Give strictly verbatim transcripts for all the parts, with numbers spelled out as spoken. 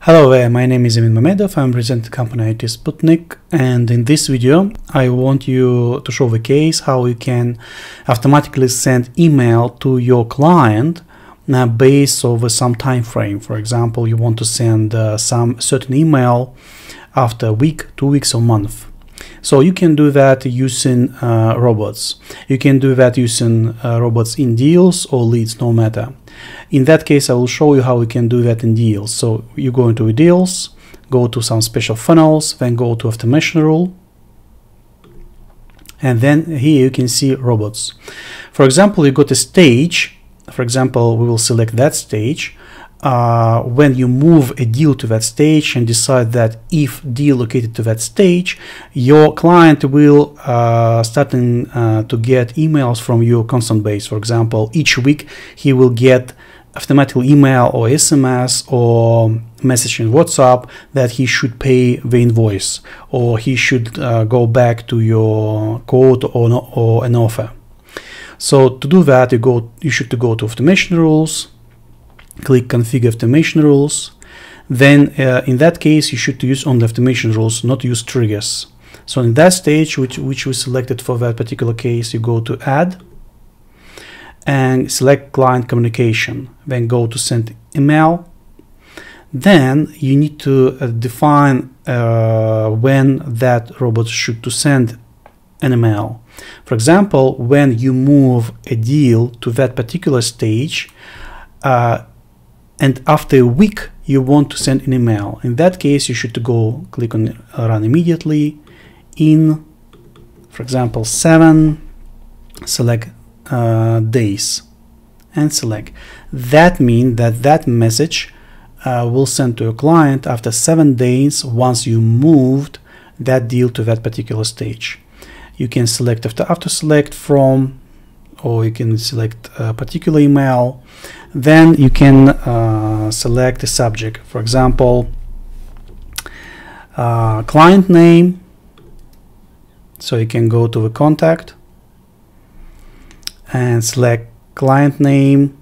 Hello there, my name is Emin Mamedov, I'm presenting the company I T-Sputnik, and in this video I want you to show the case how you can automatically send email to your client uh, based over some time frame. For example, you want to send uh, some certain email after a week, two weeks or month. So you can do that using uh, robots. You can do that using uh, robots in deals or leads, no matter. In that case, I will show you how we can do that in deals. So you go into deals, go to some special funnels, then go to automation rule, and then here you can see robots. For example, you got a stage. For example, we will select that stage. Uh, when you move a deal to that stage and decide that if deal located to that stage, your client will uh, start in, uh, to get emails from your constant base. For example, each week he will get automatic email or S M S or message in WhatsApp that he should pay the invoice, or he should uh, go back to your quote or, no, or an offer. So to do that, you go you should to go to automation rules, click configure automation rules. Then uh, in that case you should use only automation rules, not use triggers. So in that stage, which, which we selected for that particular case, you go to add and select client communication, then go to send email. Then you need to uh, define uh, when that robot should to send an email. For example, when you move a deal to that particular stage, uh, and after a week you want to send an email, in that case you should to go click on run immediately in, for example, seven, select uh, days and select. That means that that message uh, will send to your client after seven days once you moved that deal to that particular stage. You can select after after select from, or you can select a particular email. Then you can uh, select a subject, for example, uh, client name. So you can go to the contact and select client name,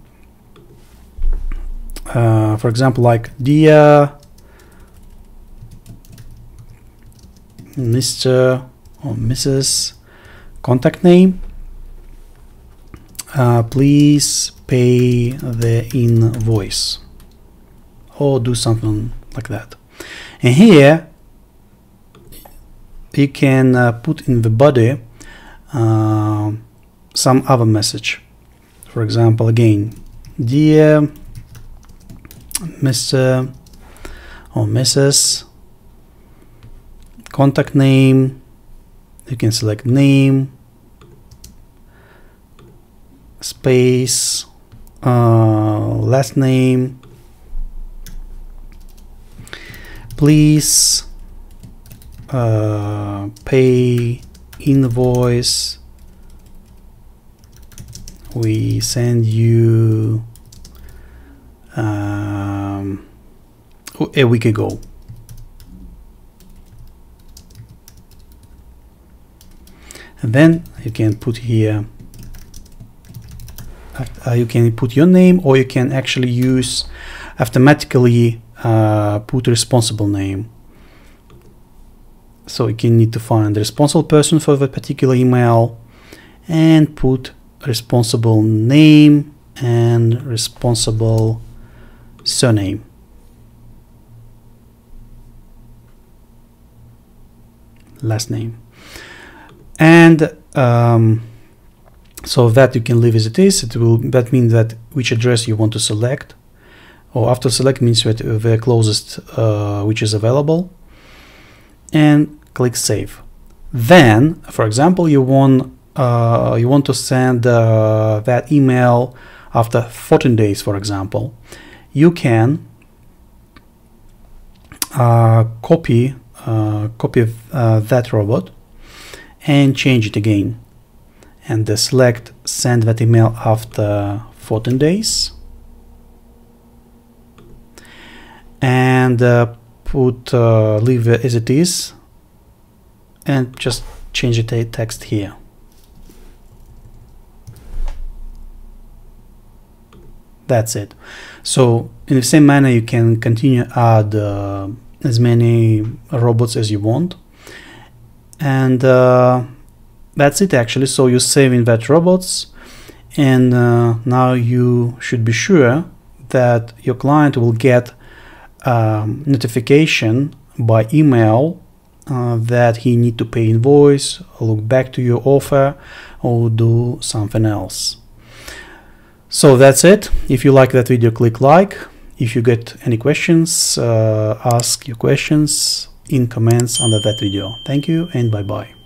uh, for example, like dear Mister or Missus Contact name, uh, please pay the invoice, or do something like that. And here you can uh, put in the body uh, some other message. For example, again, dear Mister or Missus Contact name. You can select name, space, uh, last name, please uh, pay invoice, we send you um, a week ago. And then you can put here, uh, you can put your name, or you can actually use automatically uh, put a responsible name. So you can need to find the responsible person for that particular email and put responsible name and responsible surname. Last name. And um, so that you can leave as it is. It will, that means that which address you want to select, or after select means that the closest uh, which is available, and click save. Then, for example, you want uh, you want to send uh, that email after fourteen days, for example. You can uh, copy uh, copy uh, that robot and change it again, and uh, select send that email after fourteen days, and uh, put uh, leave it as it is, and just change the text here. That's it. So in the same manner, you can continue add uh, as many robots as you want. And uh, that's it actually. So you save in that robots, and uh, now you should be sure that your client will get um, notification by email uh, that he need to pay invoice, look back to your offer, or do something else. So that's it. If you like that video, click like. If you get any questions, uh, ask your questions in comments under that video. Thank you and bye bye.